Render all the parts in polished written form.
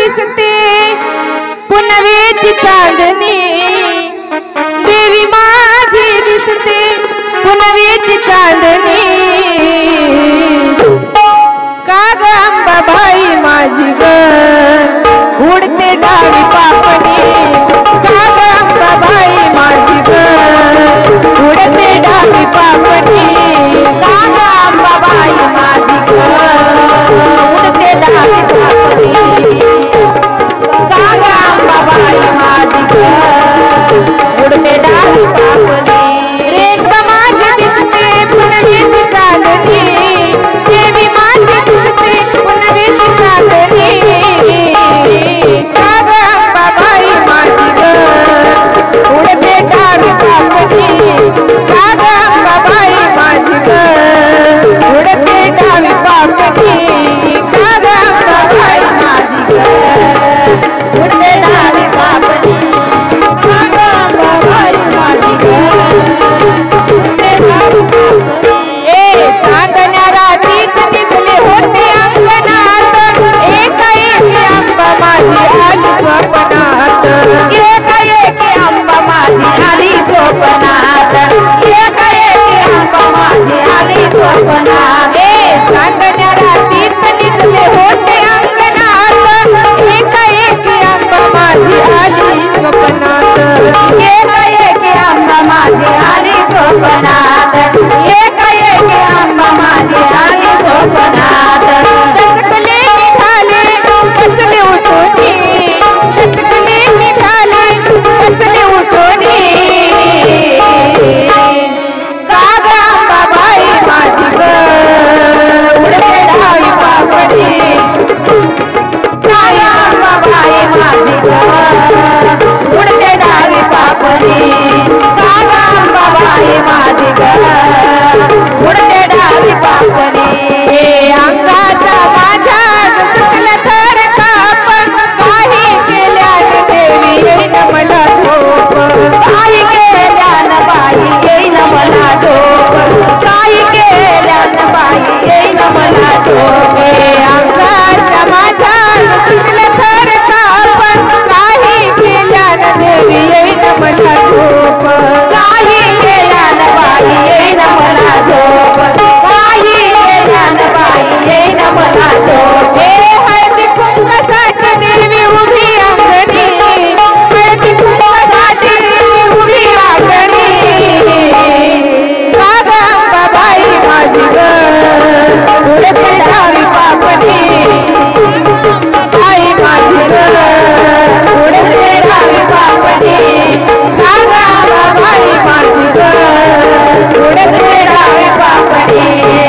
दिसते पुनवेची चांदणी, देवी माझी दिसते पुनवेची चांदणी, का ग अंबाबाई माझी ग उडते डावी पापणी, का ग अंबाबाई माझी ग उडते डावी पापणी, का ग अंबाबाई माझी ग उडते डावी पापणी, का ग अंबाबाई माझी ग उडते डावी पापणी, रेणुका माझी दिसते पुनवेची चांदणी, देवी माझी दिसते पुनवेची चांदणी, का ग अंबाबाई माझी ग उडते डावी पापणी, का ग अंबाबाई माझी ग उडते डावी पापणी, का ग अंबाबाई माझी ग उडते डावी पापणी, का ग अंबाबाई माझी ग उडते डावी पापणी. चांदण्या रात्रीत निघले होते अंगणात, एकाएकी अंबा माझी आली स्वप्नात, एकाएकी अंबा माझी आली स्वप्नात, एकाएकी अंबा माझी आली स्वप्नात. चांदण्या रात्रीत निघले होते अंगणात, एकाएकी अंबा माझी आली स्वप्नात, एकाएकी अंबा माझी आली स्वप्नात, एकाएकी अंबा माझी आली स्वप्नात. दचकले निघाले बसले उठोनी, दचकले निघाले बसले उठोनी, का ग अंबाबाई माझी ग उडते डावी पापणी, का ग अंबाबाई माझी ग उडते डावी पापणी, का ग अंबाबाई माझी ग उडते डावी पापणी. अंगाचा माझ्या सुटला तर काप, काही केल्याने देवी येईन मला झोप, काही केल्यानं बाई येईन मला झोप, काही केल्यानं बाई येईन मला झोप. अंगाच्या माझ्या सुटला तर काप, काही केल्यानं देवी येईन मला झोप, काही केल्यानं बाई येईन मला झोप, काही केल्यानं बाई येईन मला झोप. हळदी कुंकासाठी देवी उभी अंगणी, हळदी कुंकासाठी देवी उभी अंगणी, का ग अंबाबाई माझी ग उडते डावी पापणी, आई माझी ग उडते डावी पापणी, का ग अंबाबाई माझी ग उडते डावी पापणी,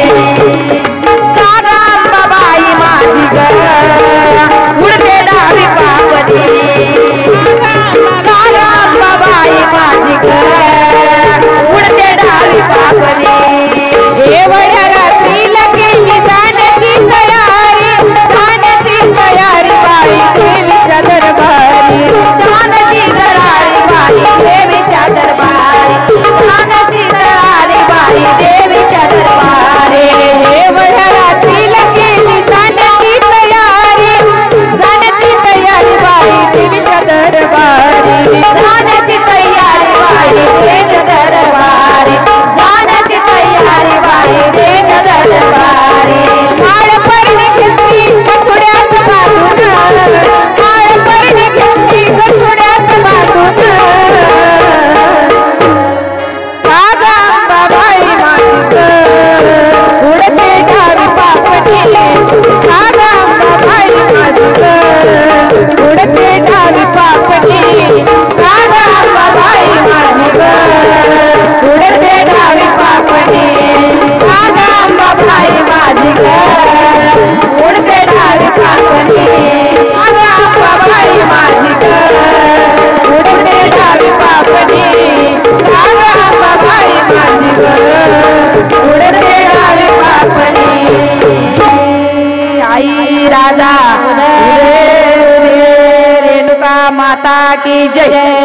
का ग अंबाबाई माझी ग उडते डावी पापणी, का ग अंबाबाई माझी ग उडते डावी पापणी. एवढ्या रात्रीला केली जाण्याची तयारी, जाण्याची तयारी बाई देवीच्या दरबारी, जाण्याची तयारी बाई देवीच्या दरबारी, जाण्याची तयारी बाई देवीच्या दरबारी. एवढ्या रात्रीला केली जाण्याची तयारी, जाण्याची तयारी बाई देवीच्या दरबारी, जाण्याची तयारी बाई देवीच्या दरबारी, जाण्याची तयारी बाई देवीच्या दरबारी. काळ परणे घेतली गठुड्यात बांधून, काळ परणे घेतली गठुड्यात बांधून, का ग अंबाबाई माझी ग उडते डावी पापणी, का ग अंबाबाई माझी ग उडते डावी पापणी, का ग अंबाबाई माझी ग उडते डावी पापणी, का ग अंबाबाई माझी ग उडते डावी पापणी, का ग अंबाबाई माझी ग उडते डावी पापणी, का ग अंबाबाई माझी ग उडते डावी पापणी. आई राजा रेणुका माता की जय.